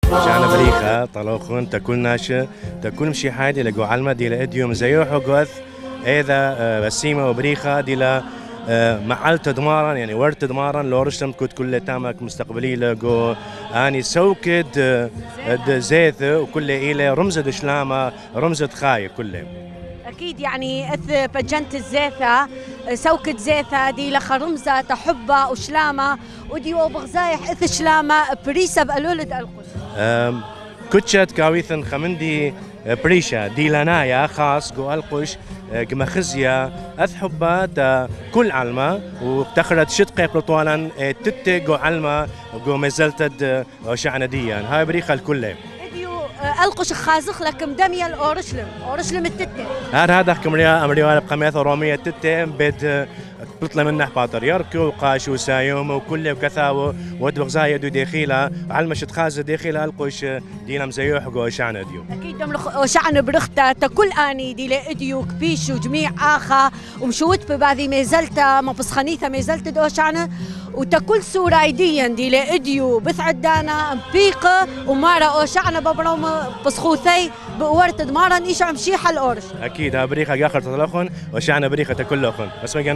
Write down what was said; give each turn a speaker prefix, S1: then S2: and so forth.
S1: جانا بريخة طلوخون تكون ناشا تكون مشي حادي لقو علمة دي لأديوم زيوحو قوث إذا بسيمة وبريخة دي لا محل تدمارا يعني ورد تدمارا لو رشتم كنت كل تامك مستقبلي لقو اني سوكد زيث وكل إلى رمزة دشلامة رمزة خاي كله
S2: أكيد يعني إث بجنت الزيثة سوكت زيثة دي لخرمزة تحبة وشلامة ودي وبغزايح إث شلامة بريسة بقلولد القش
S1: كتشت كاويثن خمندي بريشة دي لنايا خاص جو القش جمخزيا أثحبات كل علمة وبتخرج شتقي قطوالا تتي جو علمة جو مزلتد شعنا ديان هاي بريخة الكل
S2: القش خازخ لك مدمية أورشلم التتة
S1: هذا كمريا بقميث رومية التتة بد بطلع منه باترياركو وقاش وسايوم وكله وكثاوه ودبغ زايد وداخيله على مشت خازه داخيله القش دينا مزيوح جو شعنا ديو
S2: اكيد دم شعنا برخته تكل اني دي لاديو كبيش وجميع اخا ومشوت ببعضي ميزلته ما بسخنيثه ميزلته دو شعنا وتكل سورايديا دي لاديو بثعدانا مبيقه ومارا او شعنا ببروم بسخوثي بورت دمارا ايش عم شيحه الاورش
S1: اكيد ها بريخه اخر تطلقون وشعنا بريخه تكلخون بس